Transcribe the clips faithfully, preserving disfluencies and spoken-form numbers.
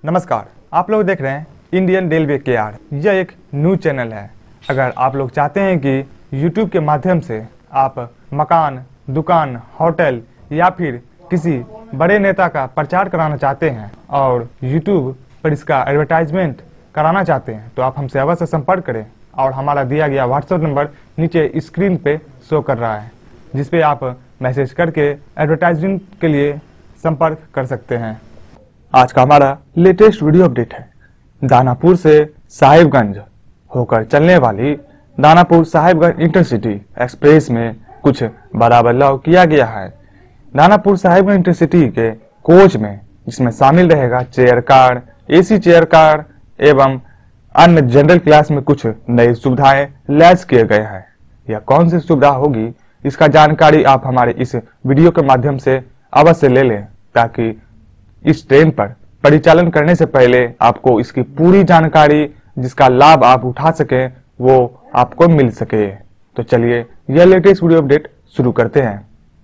नमस्कार, आप लोग देख रहे हैं इंडियन रेलवे के आर। यह एक न्यूज चैनल है। अगर आप लोग चाहते हैं कि यूट्यूब के माध्यम से आप मकान, दुकान, होटल या फिर किसी बड़े नेता का प्रचार कराना चाहते हैं और यूट्यूब पर इसका एडवर्टाइजमेंट कराना चाहते हैं तो आप हमसे अवश्य संपर्क करें। और हमारा दिया गया व्हाट्सएप नंबर नीचे स्क्रीन पे शो कर रहा है, जिस पे आप मैसेज करके एडवर्टाइजिंग के लिए संपर्क कर सकते हैं। आज का हमारा लेटेस्ट वीडियो अपडेट है। दानापुर से साहिबगंज होकर चलने वाली दानापुर साहिबगंज इंटरसिटी एक्सप्रेस में कुछ बड़ा बदलाव किया गया है। दानापुर साहिबगंज इंटरसिटी के कोच में जिसमें शामिल रहेगा chair car, AC chair car एवं अन्य जनरल क्लास में कुछ नई सुविधाएं लैस किए गए हैं। यह कौन सी सुविधा होगी, इसका जानकारी आप हमारे इस वीडियो के माध्यम से अवश्य ले लें, ताकि इस ट्रेन पर परिचालन करने से पहले आपको इसकी पूरी जानकारी, जिसका लाभ आप उठा सकें, वो आपको मिल सके। तो चलिए यह लेटेस्ट वीडियो अपडेट शुरू करते हैं।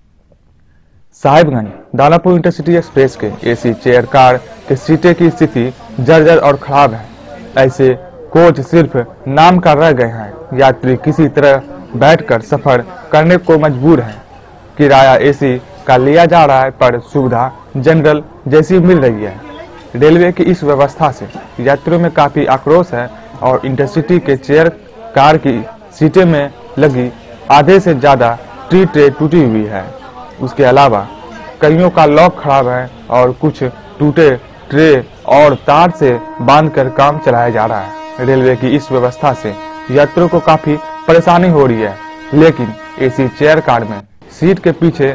साहिबगंज दानापुर इंटरसिटी एक्सप्रेस के एसी चेयर कार के सीटें की स्थिति जर्जर और खराब है। ऐसे कोच सिर्फ नाम का रह गए हैं। यात्री किसी तरह बैठकर सफर करने को मजबूर है। किराया एसी का लिया जा रहा है, पर सुविधा जनरल जैसी मिल रही है। रेलवे की इस व्यवस्था से यात्रियों में काफी आक्रोश है और इंटरसिटी के चेयर कार की सीटें में लगी आधे से ज्यादा टी ट्रे टूटी हुई है। उसके अलावा कईयों का लॉक खराब है और कुछ टूटे ट्रे और तार से बांधकर काम चलाया जा रहा है। रेलवे की इस व्यवस्था से यात्रियों को काफी परेशानी हो रही है, लेकिन एसी चेयर कार में सीट के पीछे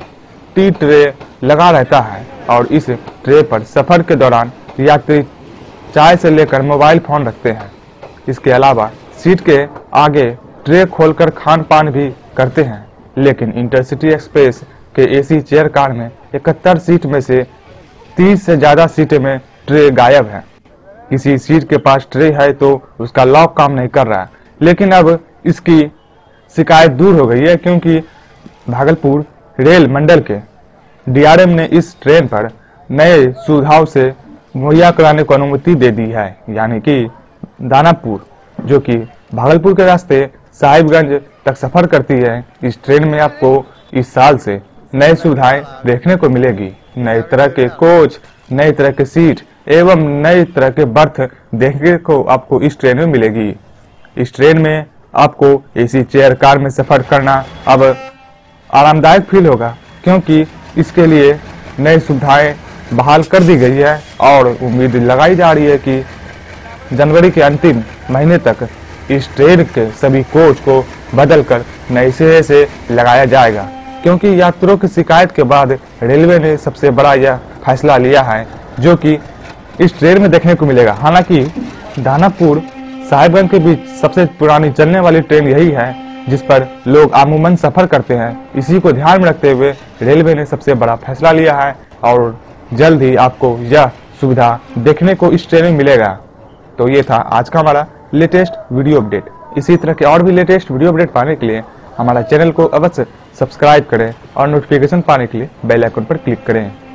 टी ट्रे लगा रहता है और इस ट्रे पर सफर के दौरान यात्री चाय से लेकर मोबाइल फोन रखते हैं। इसके अलावा सीट के आगे ट्रे खोलकर खान पान भी करते हैं। लेकिन इंटरसिटी एक्सप्रेस के एसी चेयर कार में इकहत्तर सीट में से तीस से ज्यादा सीटें में ट्रे गायब है। किसी सीट के पास ट्रे है तो उसका लॉक काम नहीं कर रहा है, लेकिन अब इसकी शिकायत दूर हो गई है, क्योंकि भागलपुर रेल मंडल के डीआरएम ने इस ट्रेन पर नए सुविधाओं से मुहैया कराने को अनुमति दे दी है। यानी कि दानापुर, जो कि भागलपुर के रास्ते साहिबगंज तक सफर करती है, इस ट्रेन में आपको इस साल से नई सुविधाएं देखने को मिलेगी। नए तरह के कोच, नए तरह के सीट एवं नए तरह के बर्थ देखने को आपको इस ट्रेन में मिलेगी। इस ट्रेन में आपको एसी चेयर कार में सफर करना अब आरामदायक फील होगा, क्योंकि इसके लिए नई सुविधाएं बहाल कर दी गई है और उम्मीद लगाई जा रही है कि जनवरी के अंतिम महीने तक इस ट्रेन के सभी कोच को बदलकर नए सिरे से लगाया जाएगा। क्योंकि यात्रियों की शिकायत के बाद रेलवे ने सबसे बड़ा यह फैसला लिया है, जो कि इस ट्रेन में देखने को मिलेगा। हालांकि दानापुर साहिबगंज के बीच सबसे पुरानी चलने वाली ट्रेन यही है, जिस पर लोग आमूमन सफर करते हैं। इसी को ध्यान में रखते हुए रेलवे ने सबसे बड़ा फैसला लिया है और जल्द ही आपको यह सुविधा देखने को इस ट्रेन में मिलेगा। तो ये था आज का हमारा लेटेस्ट वीडियो अपडेट। इसी तरह के और भी लेटेस्ट वीडियो अपडेट पाने के लिए हमारा चैनल को अवश्य सब्सक्राइब करें और नोटिफिकेशन पाने के लिए बेल आइकन पर क्लिक करें।